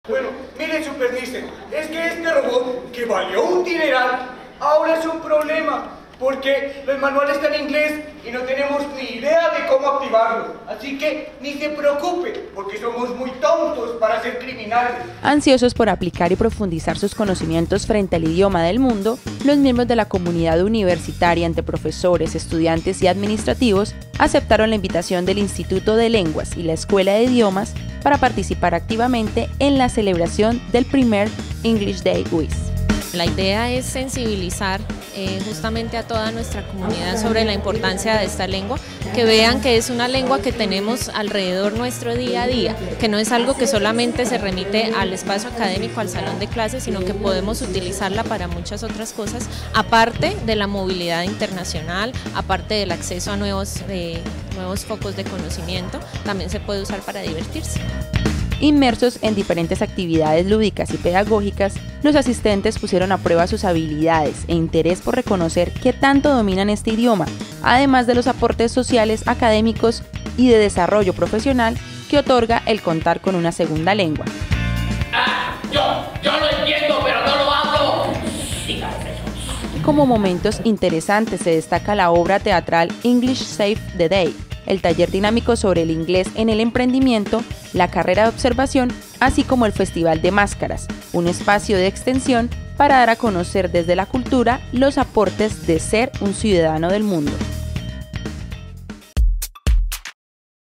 Bueno, mire, Super Mister, es que este robot, que valió un dineral, ahora es un problema, porque el manual está en inglés y no tenemos ni idea de cómo activarlo. Así que ni se preocupe, porque somos muy tontos para ser criminales. Ansiosos por aplicar y profundizar sus conocimientos frente al idioma del mundo, los miembros de la comunidad universitaria, entre profesores, estudiantes y administrativos, aceptaron la invitación del Instituto de Lenguas y la Escuela de Idiomas para participar activamente en la celebración del primer English Day WIS. La idea es sensibilizar justamente a toda nuestra comunidad sobre la importancia de esta lengua, que vean que es una lengua que tenemos alrededor nuestro día a día, que no es algo que solamente se remite al espacio académico, al salón de clases, sino que podemos utilizarla para muchas otras cosas, aparte de la movilidad internacional, aparte del acceso a nuevos focos de conocimiento, también se puede usar para divertirse. Inmersos en diferentes actividades lúdicas y pedagógicas, los asistentes pusieron a prueba sus habilidades e interés por reconocer qué tanto dominan este idioma, además de los aportes sociales, académicos y de desarrollo profesional que otorga el contar con una segunda lengua. Yo lo entiendo, pero no lo hablo. Como momentos interesantes se destaca la obra teatral English Save the Day, el taller dinámico sobre el inglés en el emprendimiento, la carrera de observación, así como el Festival de Máscaras, un espacio de extensión para dar a conocer desde la cultura los aportes de ser un ciudadano del mundo.